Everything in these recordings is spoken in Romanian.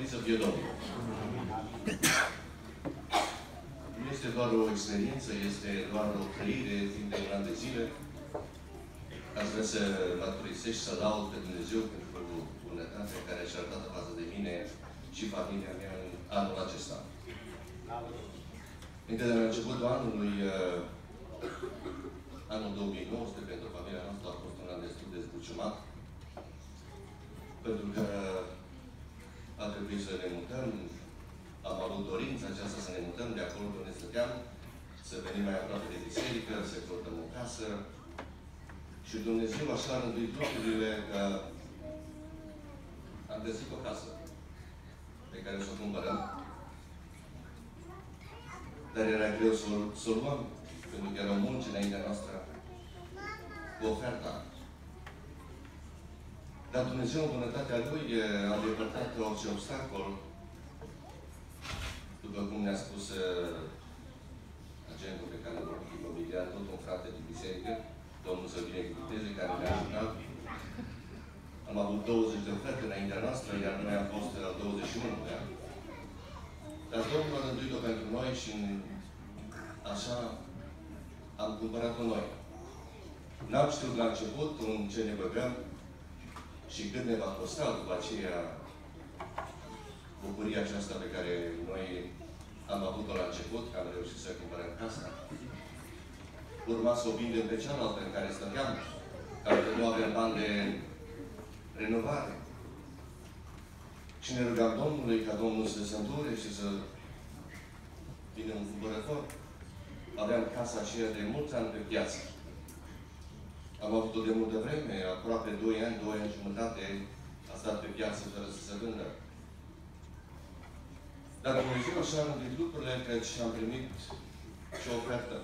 mântuit să fie Domnul. Nu este doar o experiență, este doar o trăire timp de un an de zile. Aș vrea să mărturisesc și să laud pe Dumnezeu pentru bunătatea care și-a arătat față de mine și familia mea în anul acesta. Încă de la începutul anului, anul 2019, pentru familia noastră a fost un an destul de zbuciumat, pentru că a trebuit să ne mutăm. Am avut dorința aceasta să ne mutăm de acolo unde stăteam, să venim mai aproape de biserică, să căutăm o casă. Și Dumnezeu așa a rânduit lucrurile că am găsit o casă pe care să o cumpărăm. Dar era greu să o luăm, pentru că erau mulți înaintea noastră cu oferta. Dar Dumnezeu, în bunătatea Lui, a depărtat orice obstacol. După cum ne-a spus agentul pe care l-a imobiliat, tot un frate din biserică, Domnul să binecuvânteze, care ne-a ajutat. Am avut 20 de oferte înaintea noastră, iar noi am fost la 21 de ani. Dar Domnul a rânduit-o pentru noi și așa am cumpărat-o noi. N-am știut la început în ce ne băgăm și cât ne va costa după aceea bucuria aceasta pe care noi am avut-o la început, că am reușit să cumpărăm casa. Urma să o vindem pe cealaltă în care stăteam, care nu aveam bani de renovare. Și ne rugam Domnului ca Domnul să se îndure și să vină un cumpărător. Aveam casa aceea de mulți ani pe piață. Am avut-o de multă vreme, aproape 2 ani, 2 ani jumătate, a stat pe piață fără să se vândă. Dar Dumnezeu așa a rânduit lucrurile, căci am primit și o ofertă.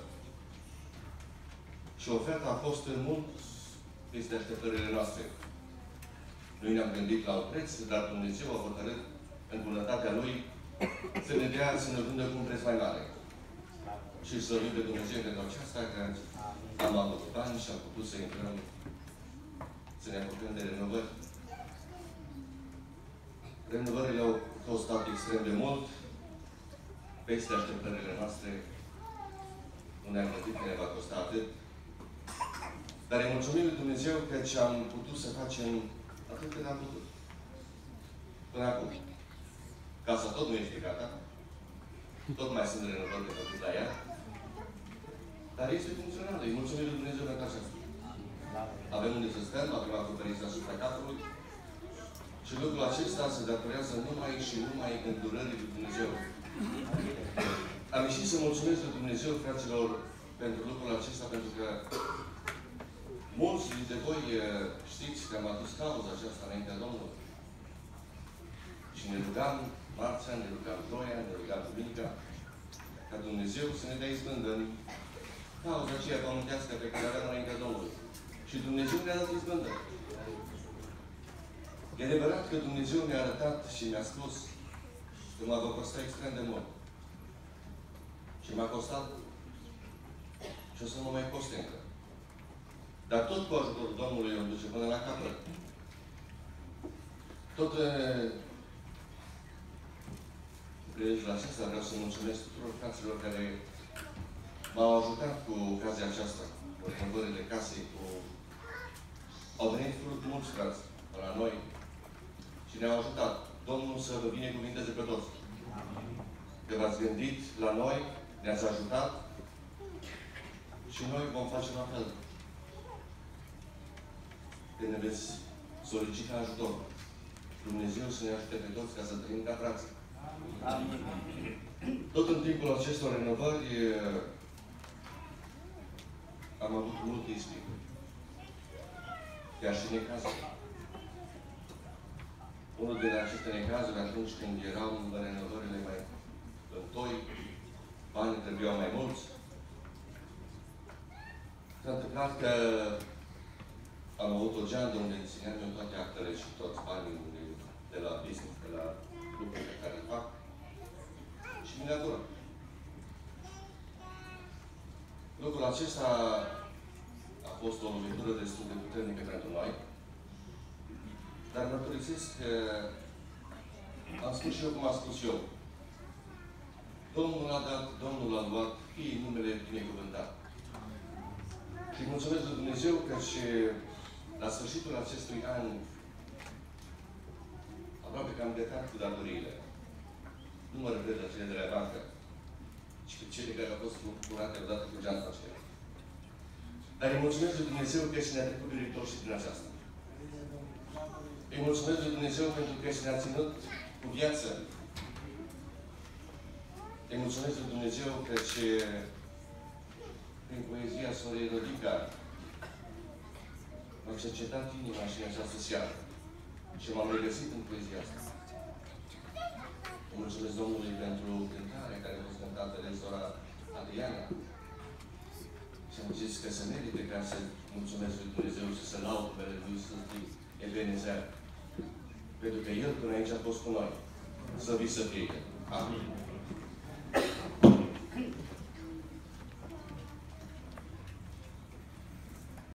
Și oferta a fost în mult peste așteptările noastre. Noi ne-am gândit la un preț, dar Dumnezeu a hotărât în bunătatea Lui să ne dea, să ne vândă cu un preț mai mare. Și să slăvim pe Dumnezeu pentru aceasta, că am avut bani și am putut să intrăm, să ne apucăm de renovări. Renovările au costat extrem de mult, peste așteptările noastre. Nu ne-am gândit că ne va costa atât. Dar îi mulțumim lui Dumnezeu că am putut să facem atât cât am putut. Până acum. Casa tot nu este gata. Tot mai sunt renovări de făcut la ea. Dar este funcțională. Îi mulțumim lui Dumnezeu pentru aceasta. Avem unde să stăm, avem acoperiți asupra capului. Și lucrul acesta se datorează numai și numai îndurării lui Dumnezeu. Am ieșit să mulțumesc lui Dumnezeu, fraților, pentru lucrul acesta, pentru că mulți dintre voi știți că am adus cauza aceasta înaintea Domnului. Și ne rugam marțea, ne rugam joia, ne rugam duminica, ca Dumnezeu să ne dea izbândă în cauza aceea pământească pe care aveam înaintea Domnului. Și Dumnezeu ne-a dat izbândă. E adevărat că Dumnezeu mi-a arătat și mi-a spus că mă va costa extrem de mult. Și m-a costat și o să mă mai coste încă. Dar tot cu ajutorul Domnului îl duce până la capăt. Tot prilejul acesta vreau să mulțumesc tuturor fraților care m-au ajutat cu ocazia aceasta, cu renovările casei, cu... Au venit mulți frați la noi și ne-au ajutat. Domnul să vă binecuvinteze pe toți. Că v-ați gândit la noi, ne-ați ajutat și noi vom face la fel. Când ne veți solicita ajutor, Dumnezeu să ne ajute pe toți ca să trăim ca frații. Tot în timpul acestor renovări am avut multe ispite. Chiar și necazuri. Unul din aceste necazuri, atunci când erau renovările mai întoi, banii trebuiau mai mulți. S-a întâmplat că am avut o geantă unde țineam eu toate actele și toți banii de la business, de la lucrurile pe care le fac. Și miniatură. Lucrul acesta a fost o lovitură destul de puternică pentru noi. Dar mărturisesc că Am spus și eu cum am spus eu. Domnul a dat, Domnul a luat, fie numele binecuvântat. Și mulțumesc lui Dumnezeu că și la sfârșitul acestui an aproape că am plecat cu datoriile. Nu mă refer la cele de la bancă, ci pe cele care au fost curate odată cu geanta aceea. Dar îi mulțumesc lui Dumnezeu că și ne-a trecut viitor și din aceasta. Îi mulțumesc lui Dumnezeu pentru că și ne-a ținut cu viață. Îi mulțumesc lui Dumnezeu că și prin poezia Sorei Rodica m-a cercetat inima și în această seară. Și m-am regăsit în poezia asta. Îi mulțumesc Domnului pentru cântarea care a fost cântată de sora Adriana. Și am zis că se merită ca să mulțumesc lui Dumnezeu și să laud pe lui Sfântul Ebenezer. Pentru că El până aici a fost cu noi. Să vii să fie. Amin.